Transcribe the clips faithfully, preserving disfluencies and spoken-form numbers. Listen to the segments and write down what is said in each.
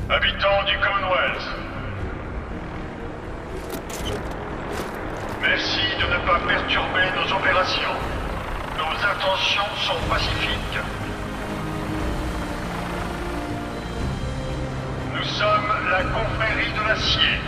Habitants du Commonwealth, merci de ne pas perturber nos opérations. Nos intentions sont pacifiques. Nous sommes la confrérie de l'acier.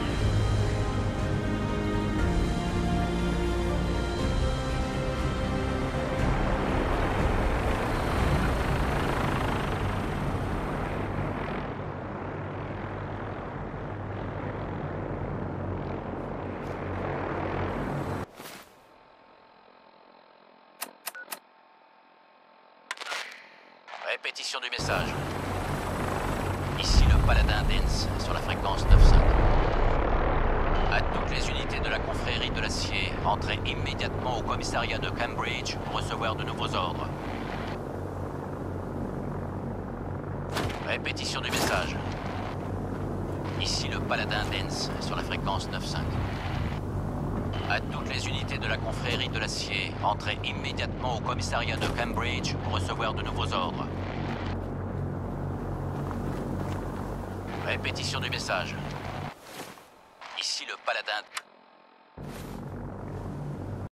Répétition du message. Ici le Paladin Dance sur la fréquence neuf cinq. À toutes les unités de la confrérie de l'acier, entrez immédiatement au commissariat de Cambridge pour recevoir de nouveaux ordres. Répétition du message. Ici le Paladin Dance sur la fréquence neuf cinq. À toutes les unités de la confrérie de l'acier, entrez immédiatement au commissariat de Cambridge pour recevoir de nouveaux ordres. Répétition du message. Ici le Paladin...